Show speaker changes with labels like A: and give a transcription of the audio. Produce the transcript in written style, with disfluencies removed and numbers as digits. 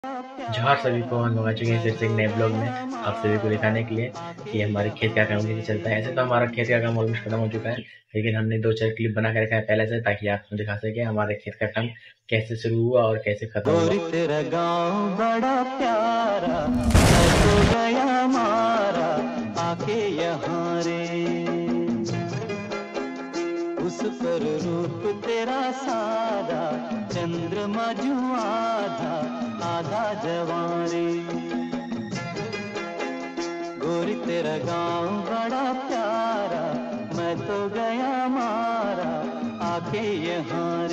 A: जोहार सभी को, हम लोग आ चुके हैं फिर से एक नए ब्लॉग में आप सभी को दिखाने के लिए कि हमारे खेत का काम कैसे चलता है। ऐसे तो हमारा खेत का काम ऑलमोस्ट खत्म हो चुका है, लेकिन हमने 2-4 क्लिप बना के रखा है पहले से, ताकि आपको दिखा सके हमारे खेत का काम कैसे शुरू हुआ और कैसे खत्म हुआ।
B: गोरी तेरा गाँव बड़ा प्यारा, मैं तो गया मारा आके यहाँ रे। उस पर रूप तेरा सादा, चंद्रमा जो आधा आधा जवां रे। गोरी तेरा गाँव बड़ा प्यारा, मैं तो गया मारा आके यहाँ